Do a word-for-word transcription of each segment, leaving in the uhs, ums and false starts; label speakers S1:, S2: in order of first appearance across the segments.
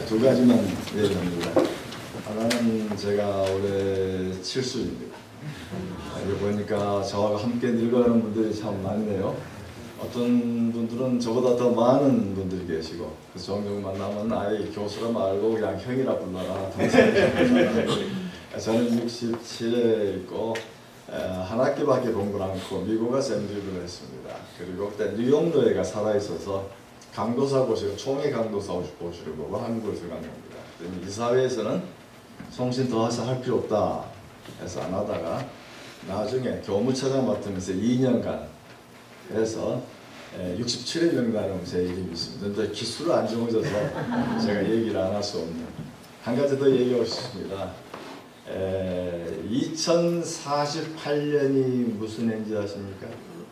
S1: 두 가지만 얘기합니다. 하나는 제가 올해 칠순입니다. 여기 보니까 저와 함께 늙어가는 분들이 참 많네요. 어떤 분들은 저보다 더 많은 분들이 계시고, 그래서 종종 만나면 아예 교수라 말고 그냥 형이라 불러라. 저는 육십칠에 있고 한 학기밖에 공부를 않고 미국에 샌드위치를 했습니다. 그리고 그때 뉴욕 노예가 살아있어서 강도사 고시를 총회 강도사 고시를 보고 한국에서 간 겁니다. 이 사회에서는 송신 더 해서 할 필요 없다 해서 안 하다가 나중에 교무처장 맡으면서 이 년간 해서 육십칠 회 명단에 오면 제 이름이 있습니다. 근데 기수를 안 정해져서 제가 얘기를 안 할 수 없는 한 가지 더 얘기하고 싶습니다. 에, 이천사십팔 년이 무슨 해인지 아십니까?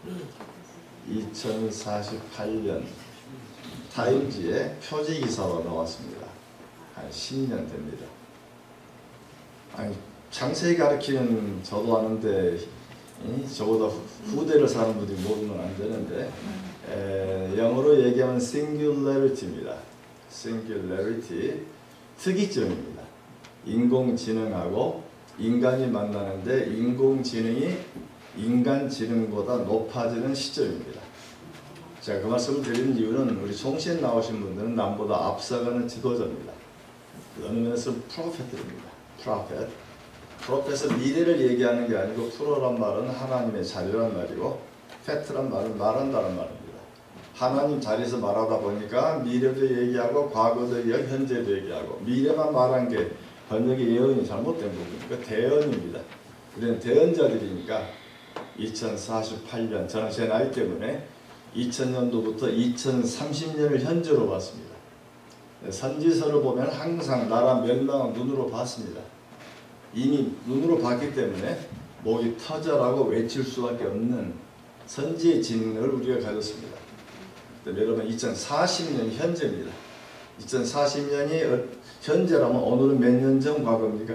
S1: 이천사십팔 년 타임지에 표지기사로 나왔습니다. 한 십 년 됩니다. 아니, 장세히 가르치는 저도 아는데 이, 저보다 후, 후대를 사는 분들이 모르면 안 되는데 에, 영어로 얘기하면 singularity입니다. singularity, 특이점입니다. 인공지능하고 인간이 만나는데 인공지능이 인간지능보다 높아지는 시점입니다. 제가 그 말씀을 드리는 이유는 우리 송신 나오신 분들은 남보다 앞서가는 지도자입니다. 어느 면에서 프로페트입니다. 프로페트. 프로페트는 미래를 얘기하는 게 아니고 프로란 말은 하나님의 자료란 말이고 페트란 말은 말한다는 말입니다. 하나님 자리에서 말하다 보니까 미래도 얘기하고 과거도 얘기하고 현재도 얘기하고 미래만 말한 게 번역의 예언이 잘못된 부분이니까 대언입니다. 우리는 대언자들이니까 이천사십팔 년, 저는 제 나이 때문에 이천 년도부터 이천삼십 년을 현재로 봤습니다. 선지서를 보면 항상 나라 멸망을 눈으로 봤습니다. 이미 눈으로 봤기 때문에 목이 터져라고 외칠 수밖에 없는 선지의 지능을 우리가 가졌습니다. 여러분 이천사십 년 현재입니다. 이천사십 년이 현재라면 오늘은 몇 년 전 과거입니까?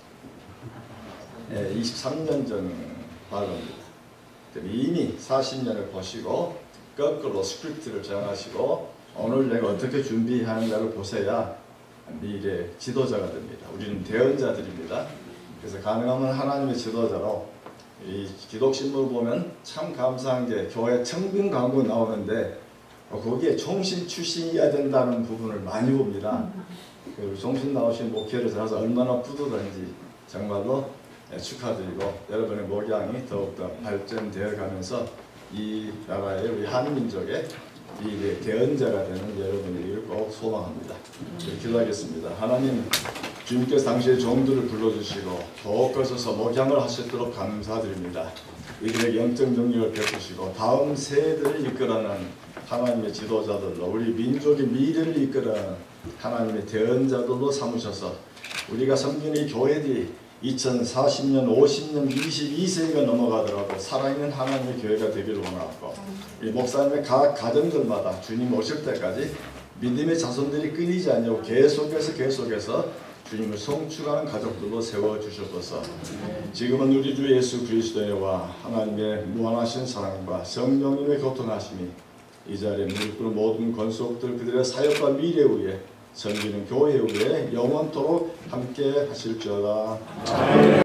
S1: 네, 이십삼 년 전 과거입니다. 이미 사십 년을 보시고 거꾸로 스크립트를 정하시고 오늘 내가 어떻게 준비하는가를 보셔야 미래 지도자가 됩니다. 우리는 대언자들입니다. 그래서 가능하면 하나님의 지도자로 이 기독신문을 보면 참 감사한 게 교회 청빙 광고 나오는데 거기에 종신 출신이어야 된다는 부분을 많이 봅니다. 그 종신 나오신 목회를 들어서 얼마나 뿌듯한지 정말로 축하드리고 여러분의 목양이 더욱더 발전되어 가면서 이 나라의 우리 한민족의 이 대언자가 되는 여러분이길 꼭 소망합니다. 기도하겠습니다. 하나님 주님께서 당시에 종들을 불러주시고 더욱 거쳐서 목양을 하셨도록 감사드립니다. 이들에게 영적 능력을 베푸시고 다음 세대를 이끌어가는 하나님의 지도자들로 우리 민족의 미래를 이끌어가는 하나님의 대언자들로 삼으셔서 우리가 섬기는 이 교회들이 이천사십 년, 오십 년, 이십이 세기가 넘어가더라도 살아있는 하나님의 교회가 되기를 원하고 이 목사님의 각 가정들마다 주님 오실 때까지 믿음의 자손들이 끊이지 않냐고 계속해서 계속해서 주님을 성축하는 가족들로 세워주셔서 지금은 우리 주 예수 그리스도의 와 하나님의 무한하신 사랑과 성령님의 교통하심이 이 자리에 무릎 꿇은 모든 권속들 그들의 사역과 미래 위에 섬기는 교회 위에 영원토록 함께 하실지어다.